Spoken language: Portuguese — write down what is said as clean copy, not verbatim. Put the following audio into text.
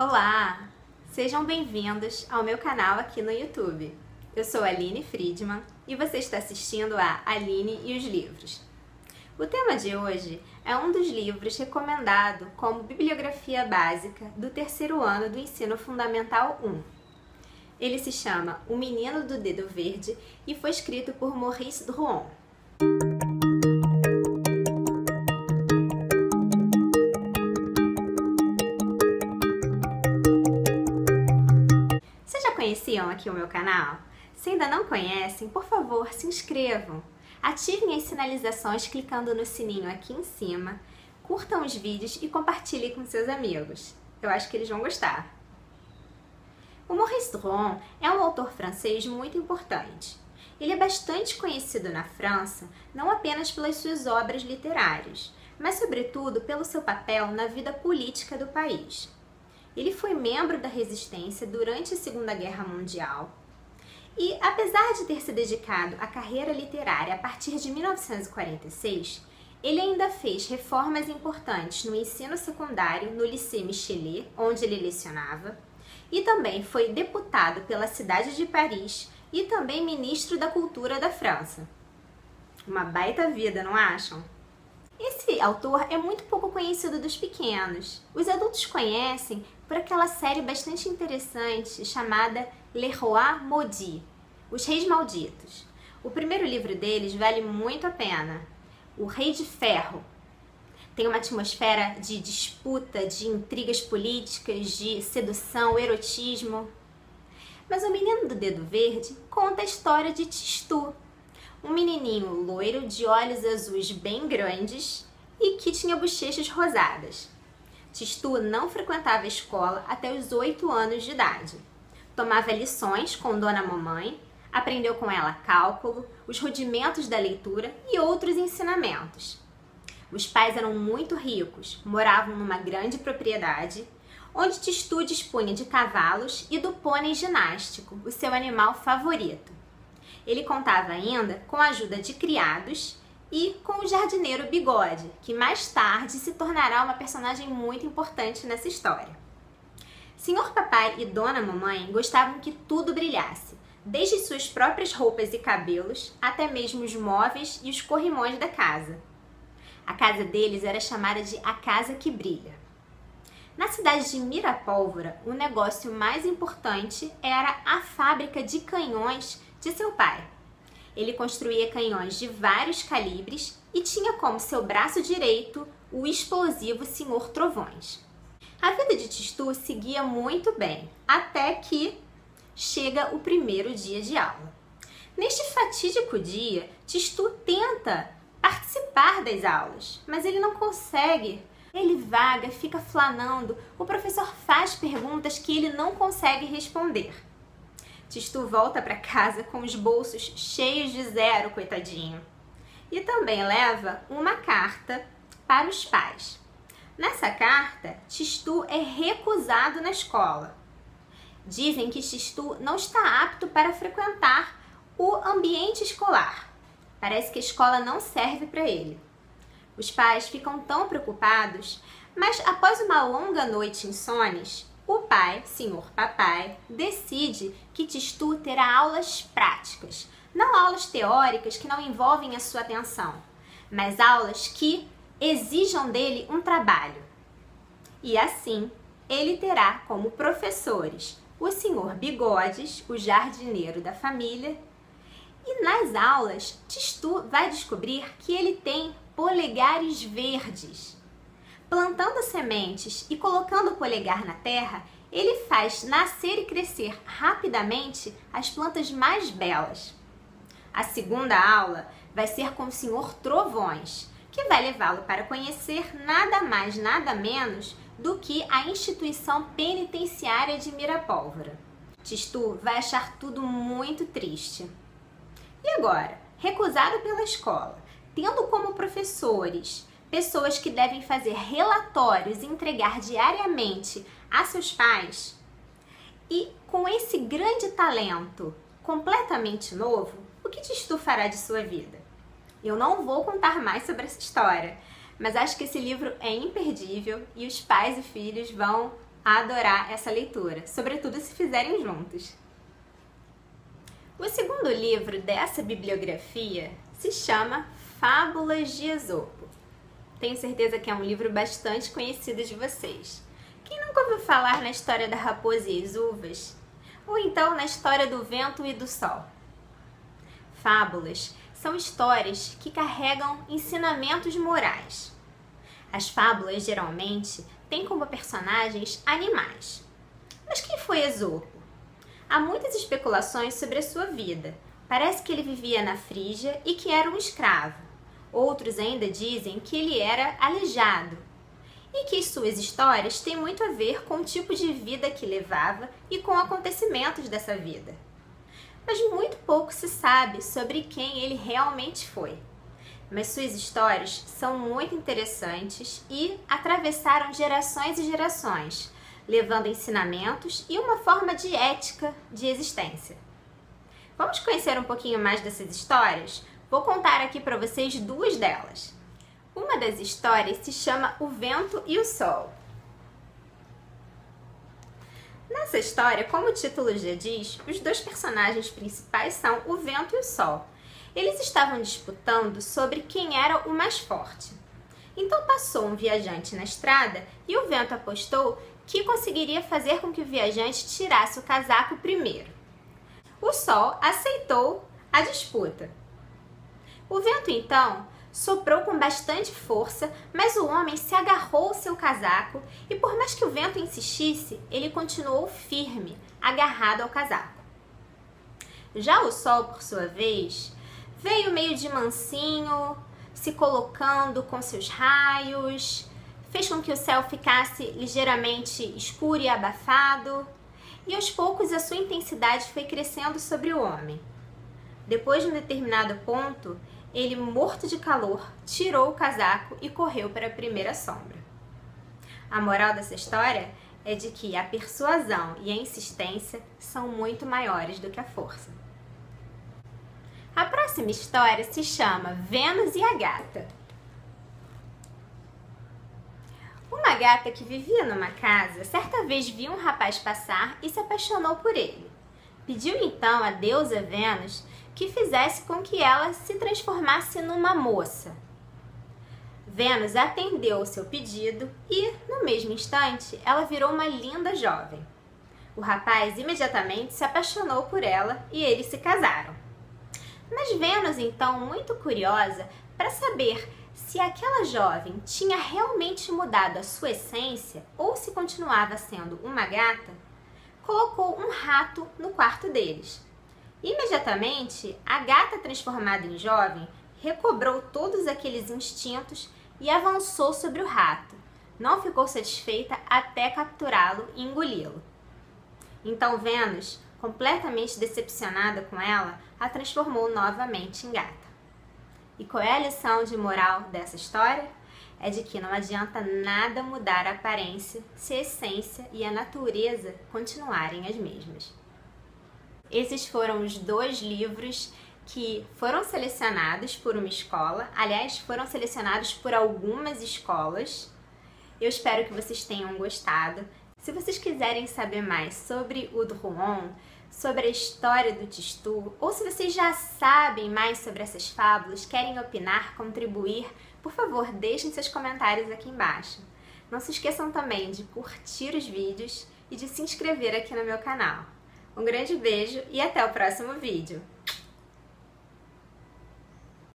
Olá! Sejam bem-vindos ao meu canal aqui no YouTube. Eu sou Aline Friedman e você está assistindo a Aline e os Livros. O tema de hoje é um dos livros recomendado como bibliografia básica do terceiro ano do Ensino Fundamental 1. Ele se chama O Menino do Dedo Verde e foi escrito por Maurice Druon. Conheciam aqui o meu canal? Se ainda não conhecem, por favor, se inscrevam. Ativem as sinalizações clicando no sininho aqui em cima, curtam os vídeos e compartilhem com seus amigos. Eu acho que eles vão gostar. O Maurice Druon é um autor francês muito importante. Ele é bastante conhecido na França, não apenas pelas suas obras literárias, mas sobretudo pelo seu papel na vida política do país. Ele foi membro da resistência durante a Segunda Guerra Mundial e, apesar de ter se dedicado à carreira literária a partir de 1946, ele ainda fez reformas importantes no ensino secundário no Lycée Michelet, onde ele lecionava, e também foi deputado pela cidade de Paris e também ministro da Cultura da França. Uma baita vida, não acham? Esse autor é muito pouco conhecido dos pequenos. Os adultos conhecem por aquela série bastante interessante chamada Les Rois Maudits, Os Reis Malditos. O primeiro livro deles vale muito a pena, O Rei de Ferro. Tem uma atmosfera de disputa, de intrigas políticas, de sedução, erotismo. Mas O Menino do Dedo Verde conta a história de Tistu, um menininho loiro de olhos azuis bem grandes e que tinha bochechas rosadas. Tistu não frequentava a escola até os 8 anos de idade. Tomava lições com Dona Mamãe, aprendeu com ela cálculo, os rudimentos da leitura e outros ensinamentos. Os pais eram muito ricos, moravam numa grande propriedade, onde Tistu dispunha de cavalos e do pônei ginástico, o seu animal favorito. Ele contava ainda com a ajuda de criados e com o jardineiro Bigode, que mais tarde se tornará uma personagem muito importante nessa história. Senhor Papai e Dona Mamãe gostavam que tudo brilhasse, desde suas próprias roupas e cabelos até mesmo os móveis e os corrimões da casa. A casa deles era chamada de A Casa que Brilha. Na cidade de Mirapólvora, o negócio mais importante era a fábrica de canhões de seu pai. Ele construía canhões de vários calibres e tinha como seu braço direito o explosivo Senhor Trovões. A vida de Tistu seguia muito bem, até que chega o primeiro dia de aula. Neste fatídico dia, Tistu tenta participar das aulas, mas ele não consegue. Ele vaga, fica flanando, o professor faz perguntas que ele não consegue responder. Tistu volta para casa com os bolsos cheios de zero, coitadinho. E também leva uma carta para os pais. Nessa carta, Tistu é recusado na escola. Dizem que Tistu não está apto para frequentar o ambiente escolar. Parece que a escola não serve para ele. Os pais ficam tão preocupados, mas após uma longa noite insones, o pai, Senhor Papai, decide que Tistu terá aulas práticas, não aulas teóricas que não envolvem a sua atenção, mas aulas que exijam dele um trabalho. E assim, ele terá como professores o Senhor Bigodes, o jardineiro da família, e nas aulas, Tistu vai descobrir que ele tem polegares verdes. Plantando sementes e colocando o polegar na terra, ele faz nascer e crescer rapidamente as plantas mais belas. A segunda aula vai ser com o Senhor Trovões, que vai levá-lo para conhecer nada mais, nada menos do que a instituição penitenciária de Mirapólvora. Tistu vai achar tudo muito triste. E agora, recusado pela escola, tendo como professores pessoas que devem fazer relatórios e entregar diariamente a seus pais, e com esse grande talento completamente novo, o que Tistu fará de sua vida? Eu não vou contar mais sobre essa história, mas acho que esse livro é imperdível e os pais e filhos vão a adorar essa leitura, sobretudo se fizerem juntos. O segundo livro dessa bibliografia se chama Fábulas de Esopo. Tenho certeza que é um livro bastante conhecido de vocês. Quem nunca ouviu falar na história da raposa e as uvas? Ou então na história do vento e do sol? Fábulas são histórias que carregam ensinamentos morais. As fábulas geralmente têm como personagens animais. Mas quem foi Esopo? Há muitas especulações sobre a sua vida. Parece que ele vivia na Frígia e que era um escravo. Outros ainda dizem que ele era aleijado e que suas histórias têm muito a ver com o tipo de vida que levava e com acontecimentos dessa vida. Mas muito pouco se sabe sobre quem ele realmente foi. Mas suas histórias são muito interessantes e atravessaram gerações e gerações, levando ensinamentos e uma forma de ética de existência. Vamos conhecer um pouquinho mais dessas histórias? Vou contar aqui para vocês duas delas. Uma das histórias se chama O Vento e o Sol. Nessa história, como o título já diz, os dois personagens principais são o vento e o sol. Eles estavam disputando sobre quem era o mais forte. Então passou um viajante na estrada e o vento apostou que conseguiria fazer com que o viajante tirasse o casaco primeiro. O sol aceitou a disputa. O vento então soprou com bastante força, mas o homem se agarrou ao seu casaco e por mais que o vento insistisse, ele continuou firme, agarrado ao casaco. Já o sol, por sua vez, veio meio de mansinho, se colocando com seus raios, fez com que o céu ficasse ligeiramente escuro e abafado, e aos poucos a sua intensidade foi crescendo sobre o homem. Depois de um determinado ponto, ele, morto de calor, tirou o casaco e correu para a primeira sombra. A moral dessa história é de que a persuasão e a insistência são muito maiores do que a força. A próxima história se chama Vênus e a Gata. Uma gata que vivia numa casa, certa vez viu um rapaz passar e se apaixonou por ele. Pediu então a deusa Vênus que fizesse com que ela se transformasse numa moça. Vênus atendeu ao seu pedido e, no mesmo instante, ela virou uma linda jovem. O rapaz imediatamente se apaixonou por ela e eles se casaram. Mas Vênus, então, muito curiosa para saber se aquela jovem tinha realmente mudado a sua essência ou se continuava sendo uma gata, colocou um rato no quarto deles. Imediatamente, a gata transformada em jovem recobrou todos aqueles instintos e avançou sobre o rato. Não ficou satisfeita até capturá-lo e engoli-lo. Então Vênus, completamente decepcionada com ela, a transformou novamente em gata. E qual é a lição de moral dessa história? É de que não adianta nada mudar a aparência se a essência e a natureza continuarem as mesmas. Esses foram os dois livros que foram selecionados por uma escola. Aliás, foram selecionados por algumas escolas. Eu espero que vocês tenham gostado. Se vocês quiserem saber mais sobre o Druon, sobre a história do Tchu, ou se vocês já sabem mais sobre essas fábulas, querem opinar, contribuir, por favor, deixem seus comentários aqui embaixo. Não se esqueçam também de curtir os vídeos e de se inscrever aqui no meu canal. Um grande beijo e até o próximo vídeo!